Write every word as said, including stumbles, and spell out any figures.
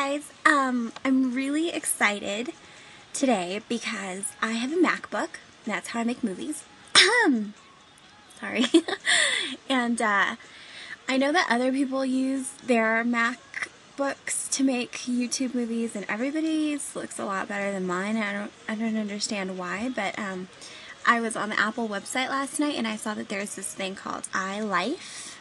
guys, um, I'm really excited today because I have a MacBook. That's how I make movies. Sorry. and uh, I know that other people use their MacBooks to make YouTube movies, and everybody's looks a lot better than mine. I don't, I don't understand why, but um, I was on the Apple website last night and I saw that there's this thing called iLife.